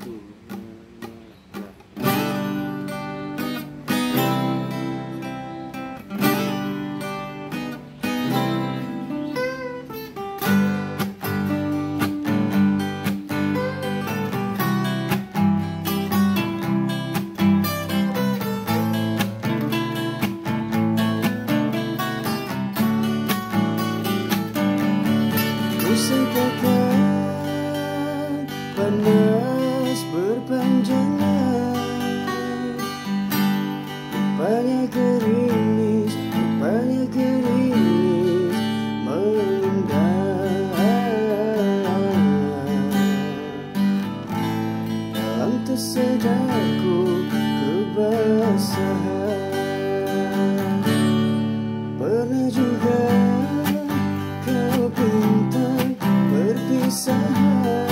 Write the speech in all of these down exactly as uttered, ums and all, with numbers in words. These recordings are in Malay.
Sangkakan panas berpanjangan, rupanya gerimis, rupanya gerimis mengendang. Dalam tersedarku kebasahan, pernah juga kau bintang berpisahan.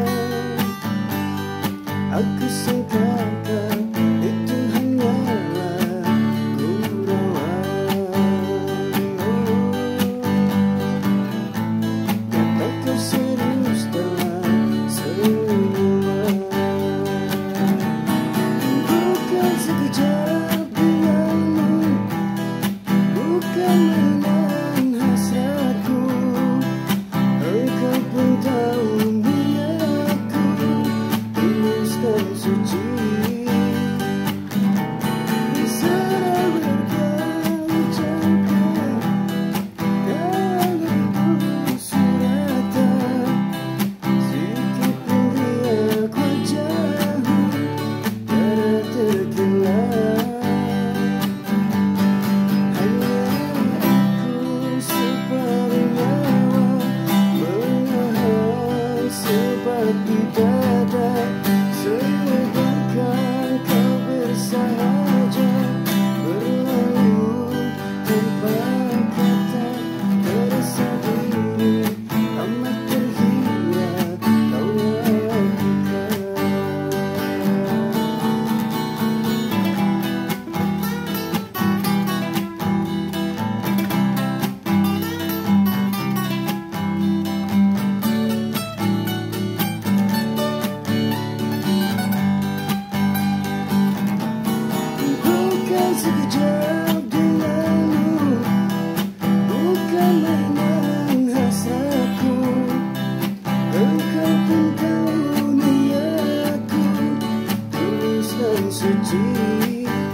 Aku sangkakan itu hanyalah gurauan. Kata kau serius dalam senyuman, bukan sekejap denganmu, bukan mainan hasratku. Engkau pun tahu niatku tulus dan suci. Sana berkali jangka kali itu suratan, sikit pun riak wajahmu tiada terkilat. Hanya aku separuh nyawa menahan sebab di dada, sedangkan kau bersahaja berlalu tanpa kata. Terasa diri amat terhina kau lakukan. Bukan sekejap denganmu, bukan mainan hasratku. Engkau pun tahu niatku tulus dan suci.